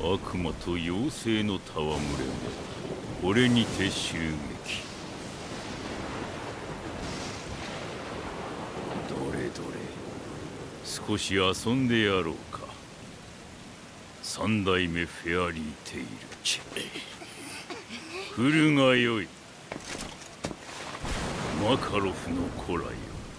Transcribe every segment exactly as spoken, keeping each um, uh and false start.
悪魔と妖精の戯れもこれにて襲撃。どれどれ、少し遊んでやろうか。三代目フェアリーテイルチ来るがよい、マカロフの子らよ。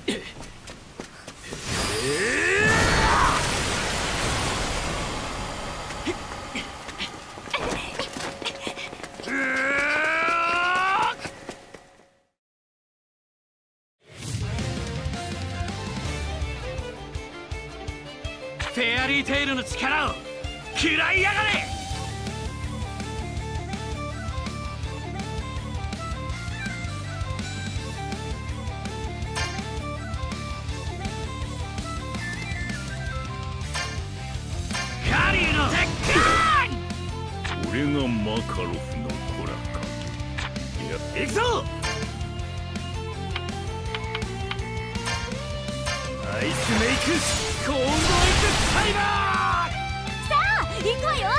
フェアリーテイルの力を食らいやがれ。カリュウの鉄拳。 これがマカロフの子らか。 行くぞ。アイスメイクコーンドエッグタイマー。 さあ行くわよ。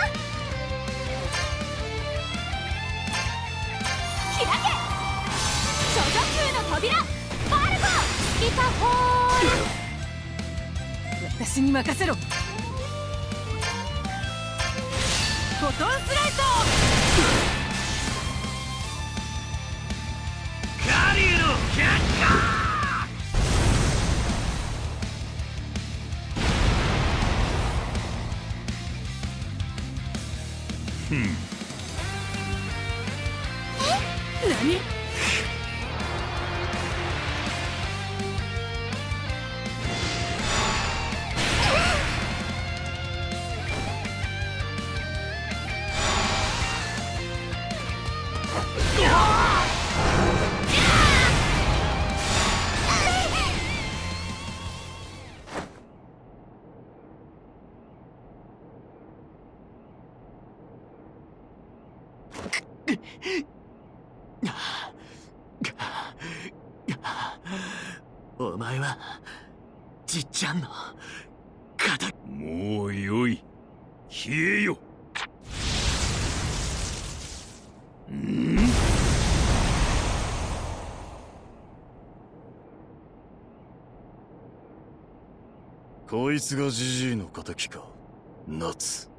開け処女級の扉バルコスピカホール。私に任せろ。フォトンスライト。 カリュウのキャッカー。 ふん。 え？何？ お前はじっちゃんの敵。 もうよい、消えよ。ん？ こいつがジジイの敵か、夏。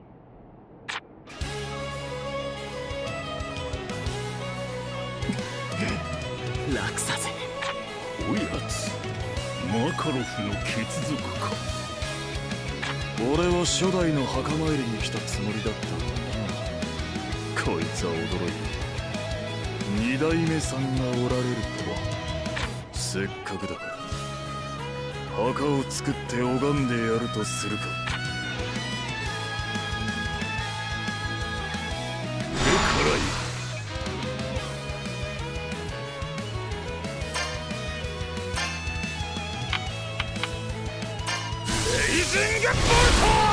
楽させ。 おやつ、マカロフの血族か。 俺は初代の墓参りに来たつもりだったがな。こいつは驚いた。二代目さんがおられるとは。せっかくだから墓を作って拝んでやるとするか。 目からよ。 レイジングボルト。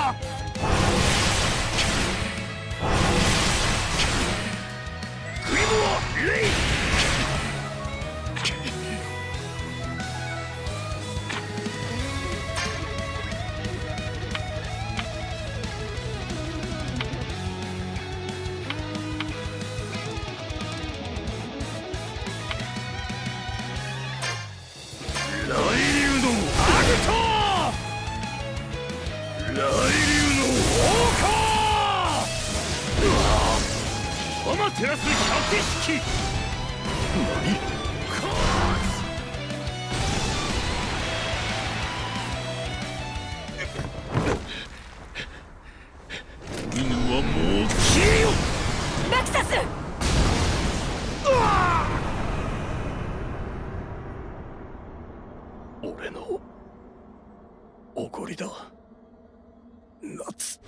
グリムをレイ。アマテラス百式。何？カーズ。犬はもう消えよ。 ラクサス。 俺のおごりだ、夏。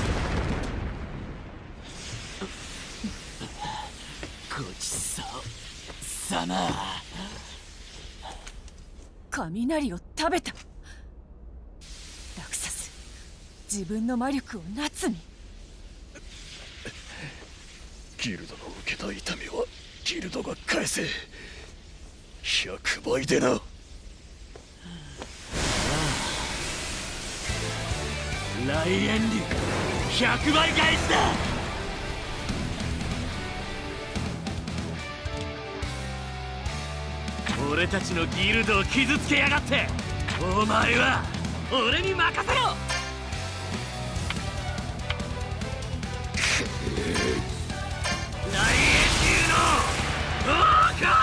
ごちそうさま。 雷を食べた。ラクサス、自分の魔力を夏に。 ギルドの受けた痛みはギルドが返せ。ひゃくばいでな。 ライエンリュひゃくばい返しだ。俺たちのギルドを傷つけやがって。お前は俺に任せろ。大英雄の王か。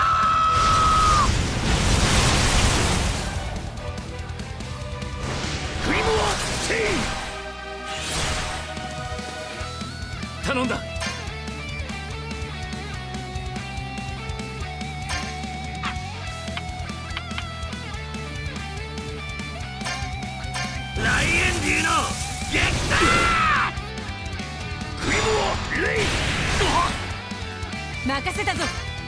クリムワチーン頼んだ。ライエンデュの撃退。クリムワレイ任せたぞ。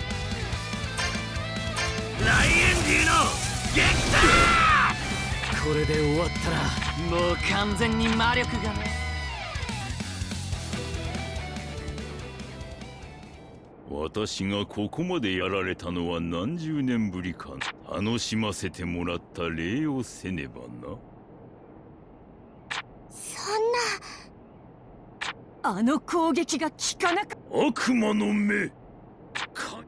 ライエンデュの撃退。これで終わったらもう完全に魔力がね。 私がここまでやられたのは何十年ぶりか。楽しませてもらった礼をせねばな。 そんな。あの攻撃が効かなか。 悪魔の目か。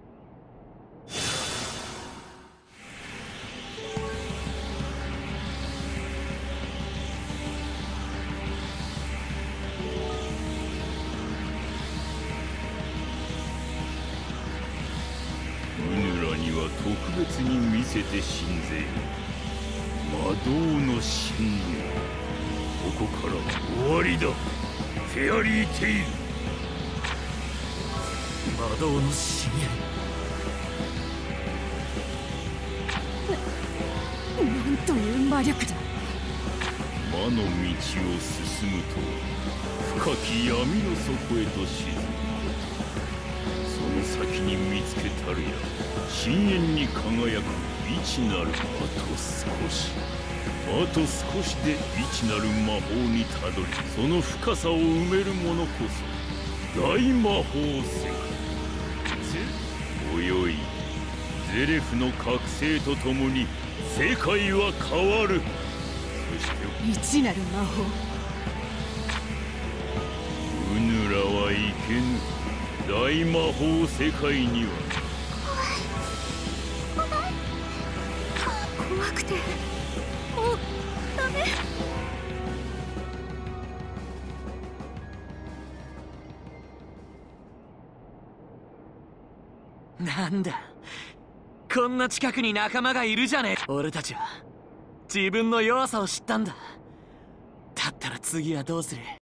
うぬらには特別に見せてしんぜよ。魔導の侵入。ここから終わりだ。フェアリーテイル。 魔導の深淵。なんという魔力だ。 魔の道を進むと深き闇の底へと沈むこと。その先に見つけたるや深淵に輝く未知なるあと少し。あと少しで未知なる魔法にたどり、その深さを埋める者こそ大魔法世界。およい、ゼレフの覚醒とともに世界は変わる。そして未知なる魔法。 うぬらはいけぬ。大魔法世界には怖くてもうダメ。 なんだ、こんな近くに仲間がいるじゃねえ。俺たちは自分の弱さを知ったんだ。だったら次はどうする。